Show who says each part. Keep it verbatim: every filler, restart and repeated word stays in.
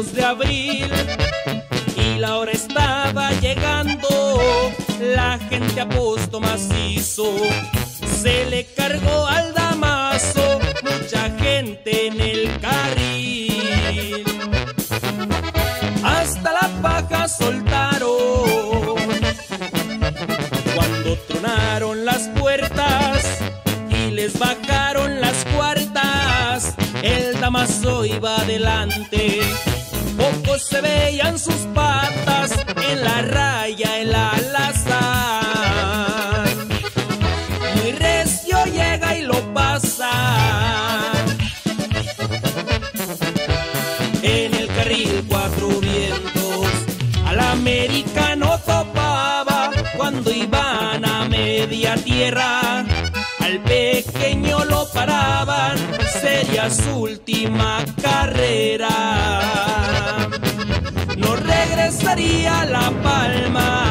Speaker 1: dos de abril y la hora estaba llegando. La gente apostó macizo, se le cargó al damaso, mucha gente en el carril. Hasta la paja soltaron cuando tronaron las puertas y les bajaron las cuartas. El damaso iba adelante, pocos se veían sus patas en la raya, el alazán. Muy recio llega y lo pasa en el carril cuatro vientos. Al americano topaba cuando iban a media tierra. Al pequeño lo paraban, sería su última carrera. No regresaría a La Palma